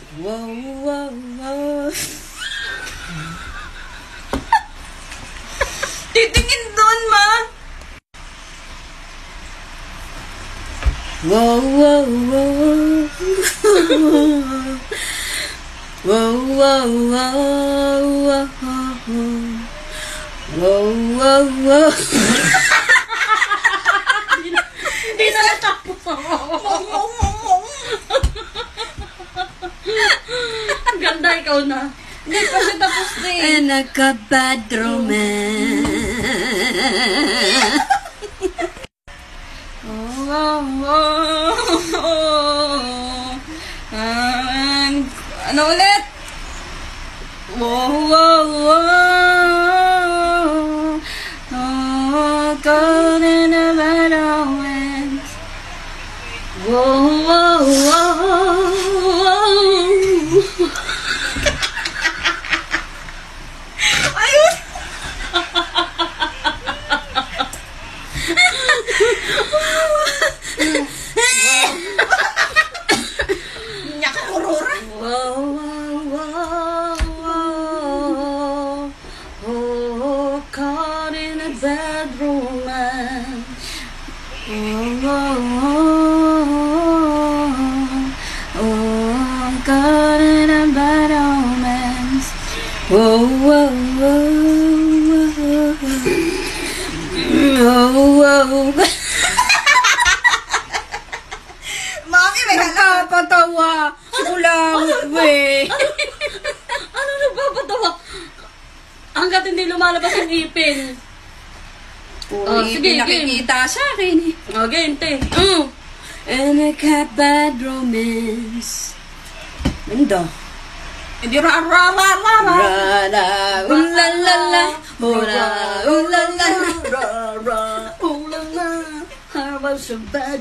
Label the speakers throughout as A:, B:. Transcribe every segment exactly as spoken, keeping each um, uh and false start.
A: Wow, wow, wow.
B: Titingin doon, ma.
A: Wow, wow, wow. Wow, wow, wow, wow. Wow, wow, wow.
B: Hindi na natapos ako. Ganda, ikaw na. Hindi pa siya tapos din.
A: And a bad romance.
B: Oh, oh, oh, oh. And, ano ulit? Wow, wow, wow. Oh, God in a bad romance. Wow, wow, wow. Ayun! Nakakurura.
A: Wow, wow, wow, wow. Oh, caught in a bad romance. Oh, oh, oh, oh, caught in a bad romance. Oh, oh, oh, oh, oh, oh.
B: Mami, may halap.
A: Nakakatawa. Kulang, we.
B: Ano nagpapatawa? Hanggat hindi lumalabas ang ipin.
A: Oh, sige, nakikita sa akin eh.
B: Okay, ente.
A: Mm. And I got bad romance. Ganda.
B: Hindi ra ra ra ra ra.
A: Ra-ra, ooh-la-la-la. Ra-ra, ooh-la-la-la.
B: Ra-ra, ooh-la-la.
A: How about some bad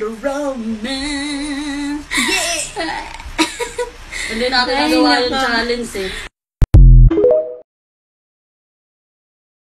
A: romance?
B: Hindi natin nagawa yung challenge eh.